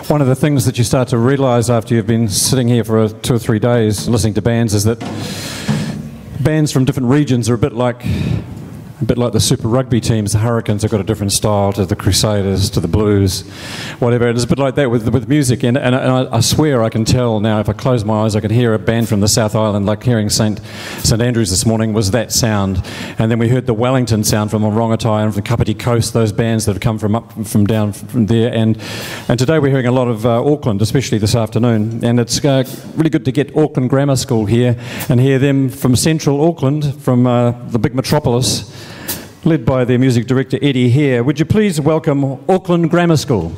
One of the things that you start to realise after you've been sitting here for 2 or 3 days listening to bands is that bands from different regions are a bit like the Super Rugby teams. The Hurricanes have got a different style to the Crusaders, to the Blues, whatever. It's a bit like that with music. And I swear I can tell now, if I close my eyes, I can hear a band from the South Island, like hearing St Andrews this morning was that sound. And then we heard the Wellington sound from Orongatai and from Kapiti Coast, those bands that have come from down from there. And today we're hearing a lot of Auckland, especially this afternoon. And it's really good to get Auckland Grammar School here and hear them from central Auckland, from the big metropolis, led by their music director Eddie Hare. Would you please welcome Auckland Grammar School?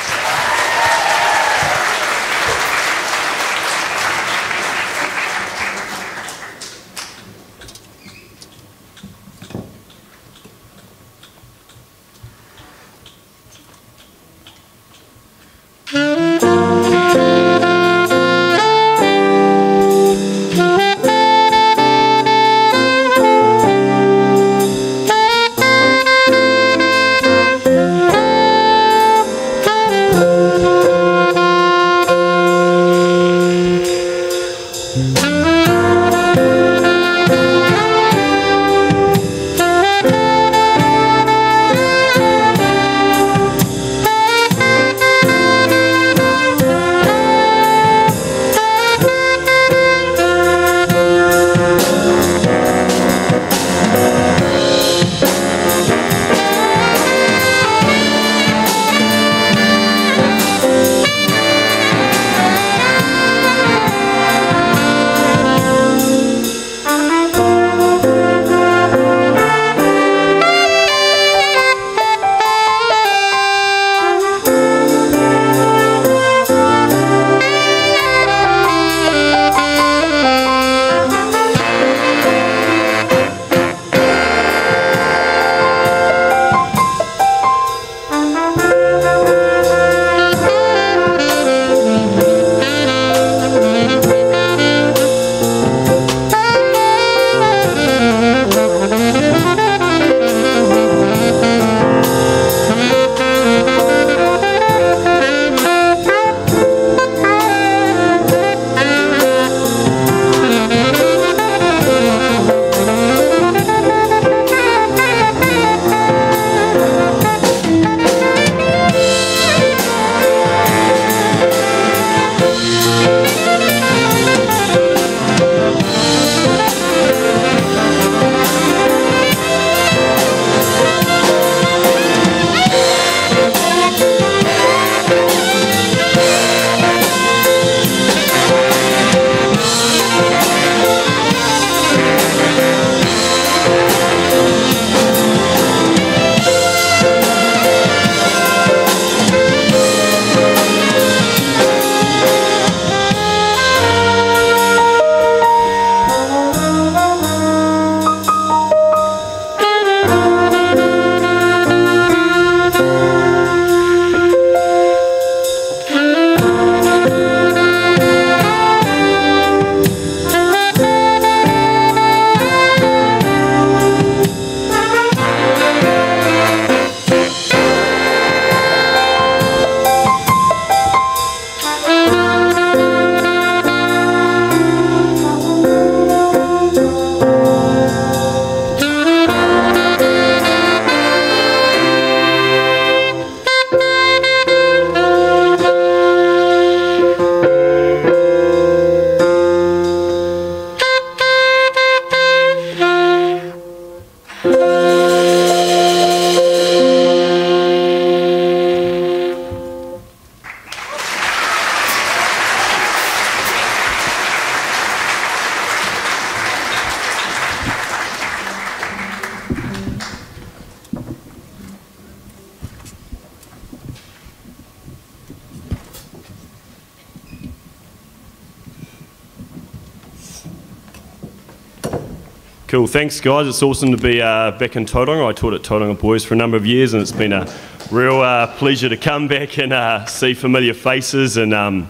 Cool, thanks guys. It's awesome to be back in Tauranga. I taught at Tauranga Boys for a number of years and it's been a real pleasure to come back and see familiar faces, and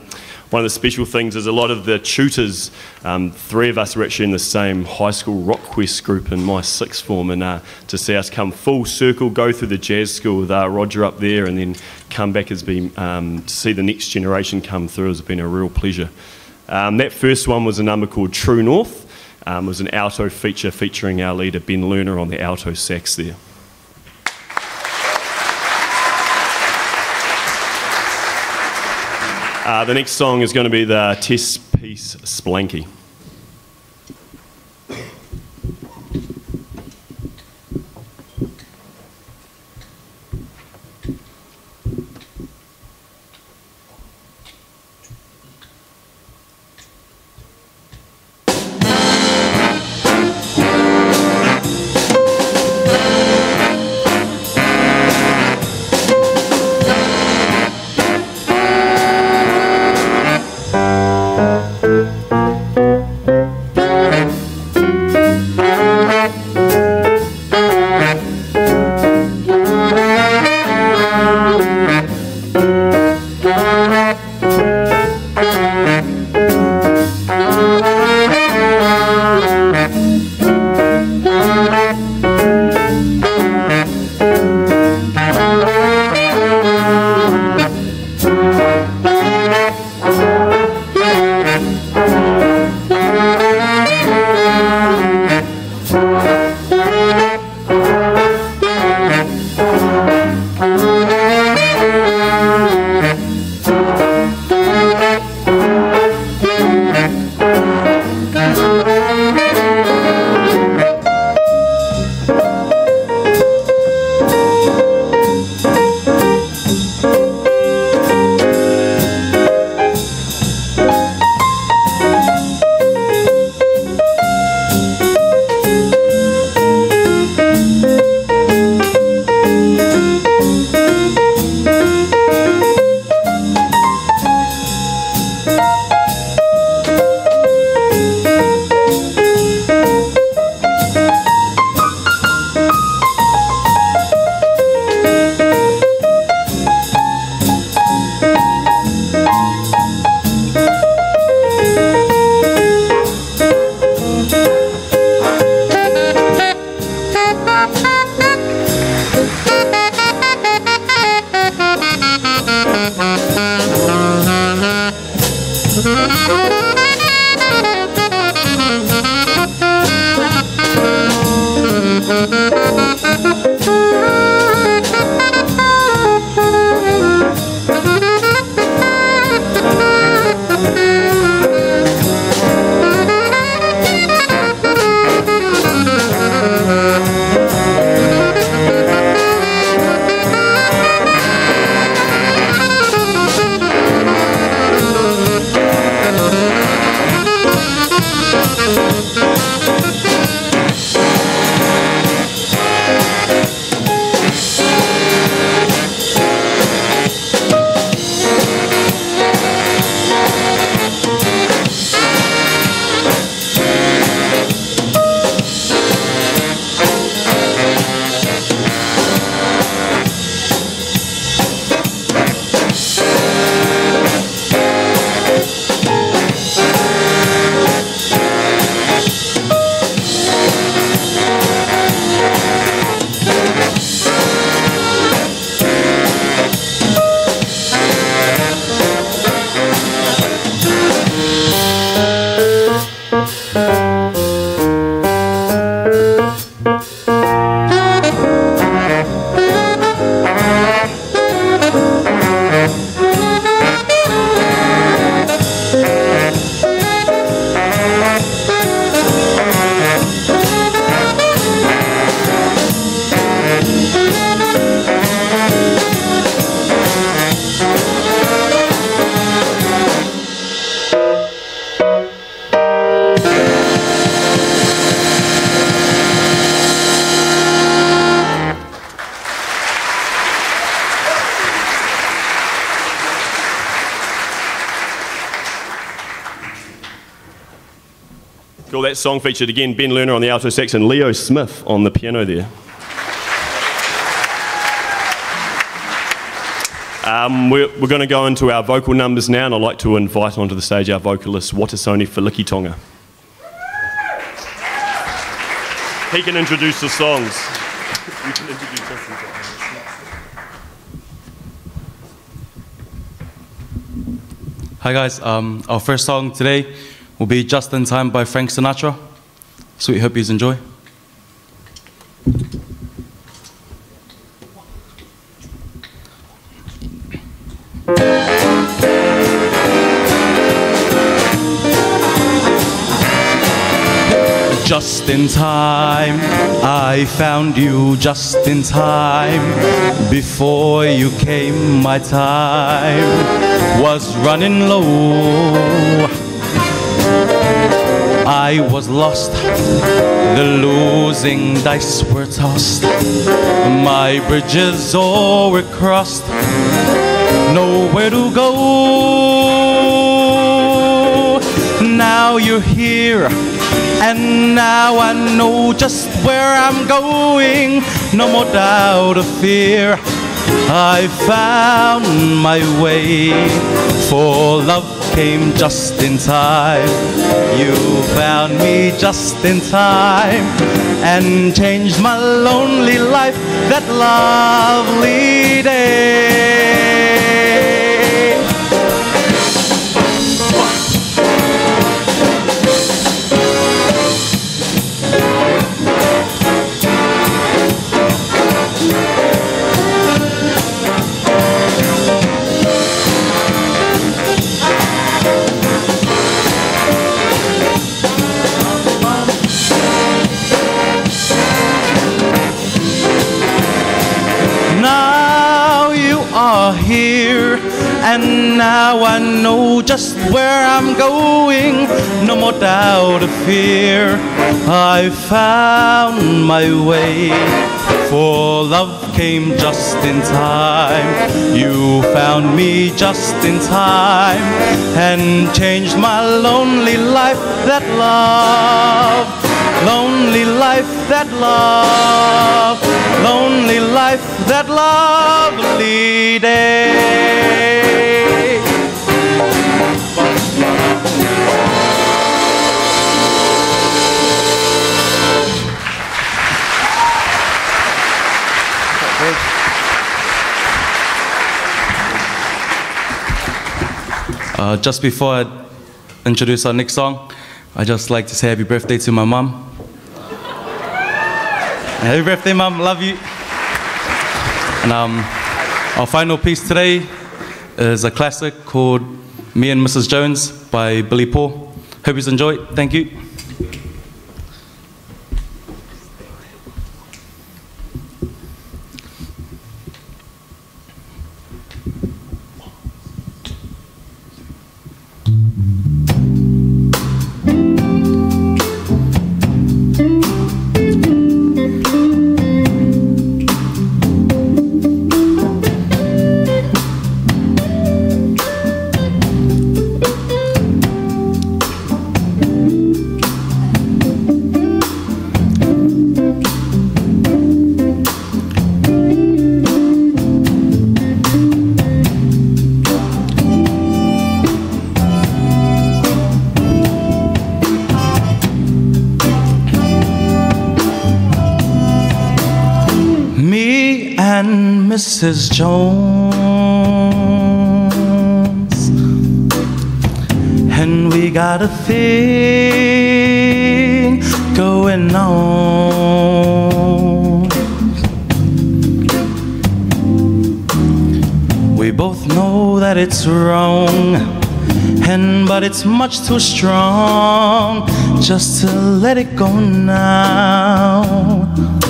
one of the special things is a lot of the tutors, 3 of us were actually in the same high school rock quest group in my 6th form, and to see us come full circle, go through the jazz school with Roger up there, and then come back has been, to see the next generation come through has been a real pleasure. That first one was a number called True North. It was an alto feature featuring our leader Ben Lerner on the alto sax there. The next song is going to be the Test piece Splanky. Cool, that song featured again Ben Lerner on the alto sax and Leo Smith on the piano there. We're going to go into our vocal numbers now, and I'd like to invite onto the stage our vocalist, Watasoni Filikitonga. He can introduce the songs. You can introduce us. Hi guys, our first song today will be Just in Time by Frank Sinatra. So we hope you enjoy. Just in time, I found you just in time. Before you came, my time was running low. I was lost, the losing dice were tossed. My bridges all were crossed, nowhere to go. Now you're here, and now I know just where I'm going. No more doubt or fear, I found my way. For love came just in time. You found me just in time and changed my lonely life that lovely day. Here, and now I know just where I'm going. No more doubt or fear, I found my way. For love came just in time. You found me just in time and changed my lonely life that love. Lonely life that love, lonely life that lovely day. Just before I introduce our next song, I'd just like to say happy birthday to my mum. Happy birthday, Mum. Love you. And our final piece today is a classic called Me and Mrs. Jones by Billy Paul. Hope you enjoy it. Thank you. Mrs. Jones, and we got a thing going on. We both know that it's wrong, but it's much too strong just to let it go now.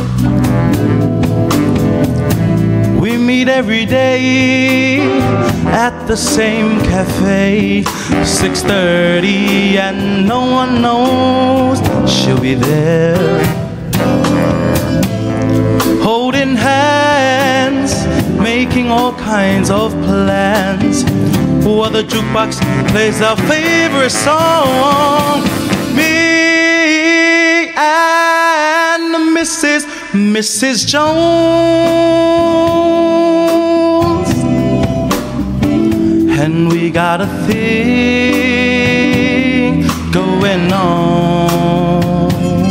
We meet every day at the same cafe, 6:30, and no one knows she'll be there. Holding hands, making all kinds of plans, while the jukebox plays our favorite song. Me and Mrs. Jones. and we got a thing going on.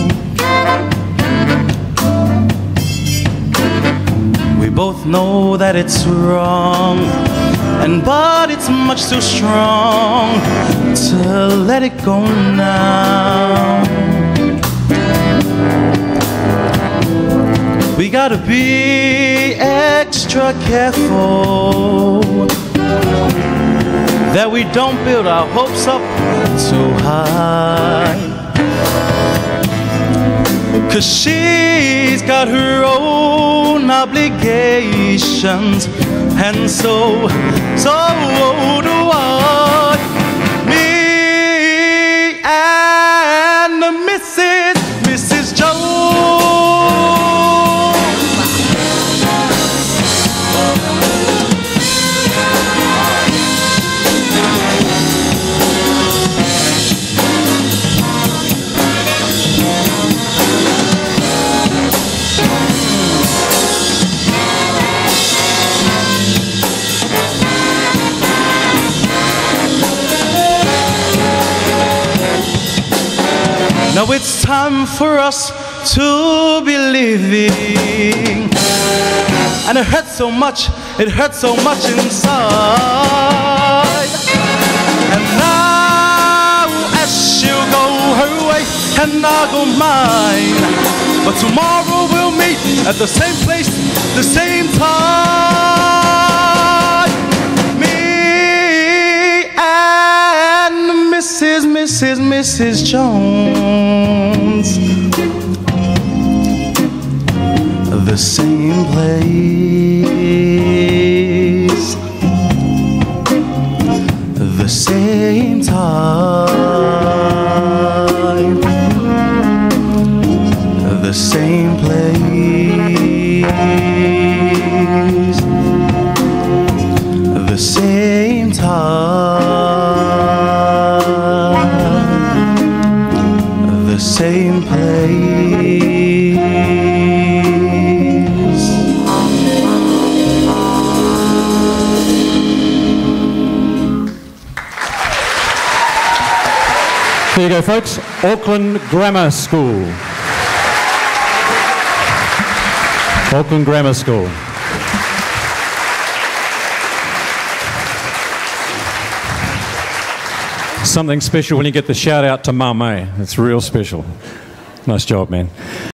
We both know that it's wrong, but it's much too strong to let it go now. We gotta be extra careful that we don't build our hopes up too high, 'cause she's got her own obligations, and so do I. Me and Mrs. Jones. Now it's time for us to be living, and it hurts so much inside. And now as she'll go her way and I'll go mine, but tomorrow we'll meet at the same place, the same time. Me and Mrs. Jones, the same place, the same time, the same place, the same time, the same place. There you go, folks. Auckland Grammar School. Auckland Grammar School. Something special when you get the shout out to Mum, eh? It's real special. Nice job, man.